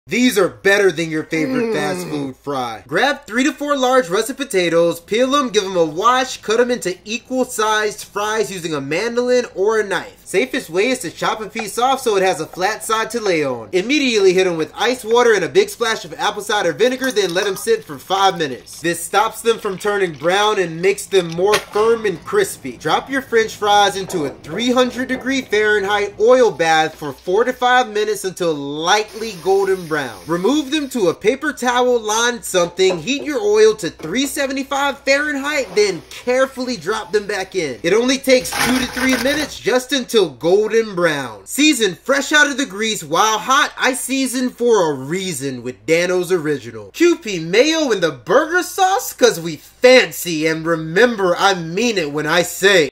These are better than your favorite fast food fry. Grab 3 to 4 large russet potatoes, peel them, give them a wash, cut them into equal sized fries using a mandolin or a knife. Safest way is to chop a piece off so it has a flat side to lay on. Immediately hit them with ice water and a big splash of apple cider vinegar, then let them sit for 5 minutes. This stops them from turning brown and makes them more firm and crispy. Drop your french fries into a 300-degree Fahrenheit oil bath for 4 to 5 minutes until lightly golden brown. Remove them to a paper towel lined something, heat your oil to 375 Fahrenheit, then carefully drop them back in. It only takes 2 to 3 minutes, just until golden brown. Season fresh out of the grease while hot. I season for a reason with Dano's Original. Kewpie mayo in the burger sauce, cause we fancy, and remember, I mean it when I say